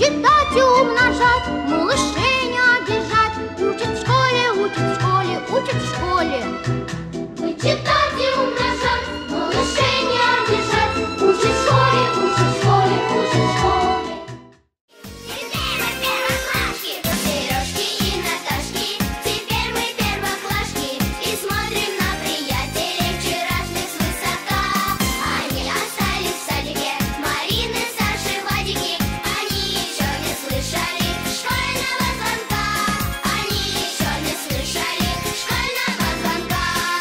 читать и умножать, малышей не обижать. Учат в школе, учат в школе, учат в школе. Читать и умножать, малышей не обижать. Учат в школе, учат в школе, учат в школе. Теперь мы первоклашки, Сережки и Наташки. Теперь мы первоклашки и смотрим на приятелей вчерашних свысока. Они остались в садике, Марины, Саши, Вадики. Они еще не слышали школьного звонка. Они еще не слышали школьного звонка.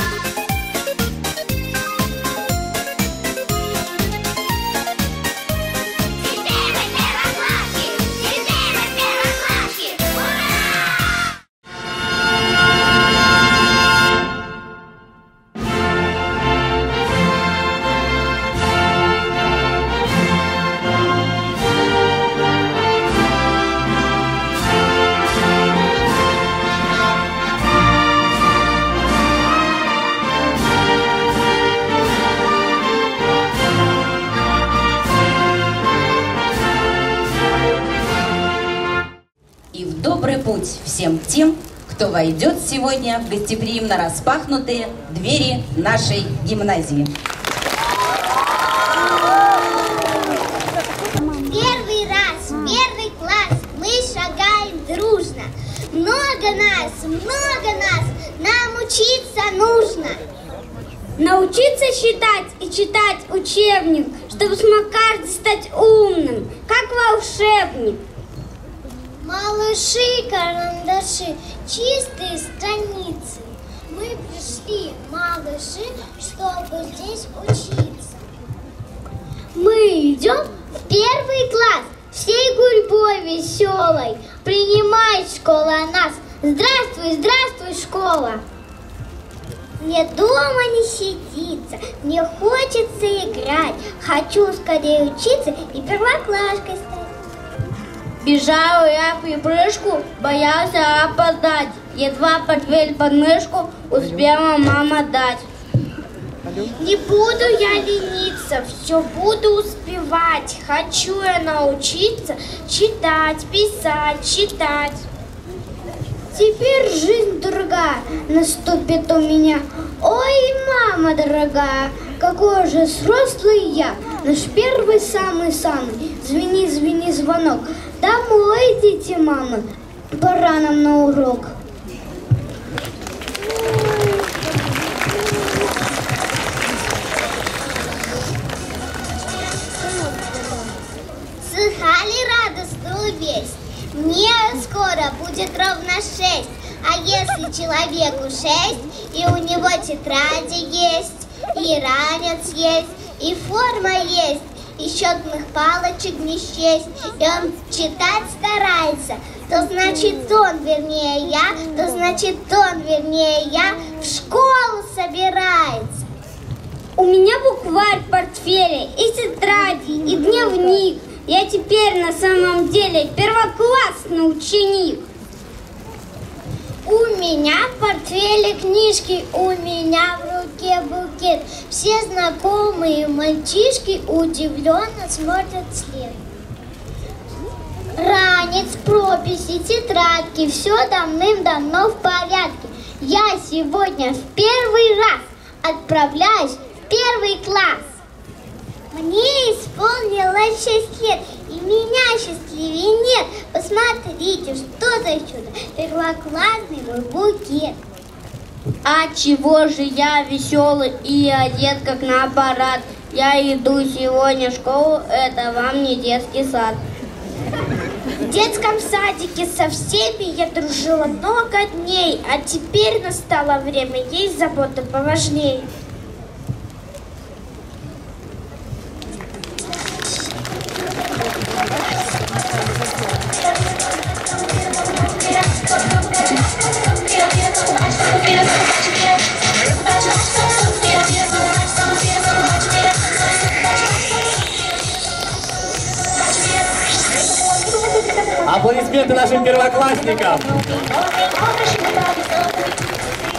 И в добрый путь всем тем, кто войдет сегодня в гостеприимно распахнутые двери нашей гимназии. Первый раз, первый класс, мы шагаем дружно. Много нас, нам учиться нужно. Научиться считать и читать учебник, чтобы смог каждый стать умным, как волшебник. Малыши, карандаши, чистые страницы. Мы пришли, малыши, чтобы здесь учиться. Мы идем В первый класс, всей гурьбой веселой. Принимает школа нас. Здравствуй, здравствуй, школа. Мне дома не сидится, мне хочется играть. Хочу скорее учиться и первоклашкой стать. бежал я в припрыжку, боялся опоздать. Едва портфель под мышку успела мама дать. Не буду я лениться, все буду успевать. Хочу я научиться читать, писать, читать. Теперь жизнь другая наступит у меня. Ой, мама дорогая, какой же взрослый я. Наш первый самый-самый. Звени, звени звонок. Домой идите, мама, пора нам на урок. Слыхали радостную весть? Мне скоро будет ровно 6. А если человеку 6, и у него тетради есть, и ранец есть, и форма есть, и счетных палочек не счесть, и он читать старается, то значит он, вернее я, то значит он, вернее я, в школу собирается. У меня букварь в портфеле, и тетради, и дневник. Я теперь на самом деле первоклассный ученик. У меня в портфеле книжки, у меня в руке букет. Все знакомые мальчишки удивленно смотрят вслед. Ранец, прописи, тетрадки, все давным-давно в порядке. Я сегодня в первый раз отправляюсь в первый класс. Мне исполнилось 6 лет, и меня счастливее нет. Посмотрите, что за чудо, первоклассный мой букет. А чего же я веселый и одет как на аппарат? Я иду сегодня в школу, это вам не детский сад. В детском садике со всеми я дружила много дней, а теперь настало время, есть забота поважнее. Аплодисменты нашим первоклассникам.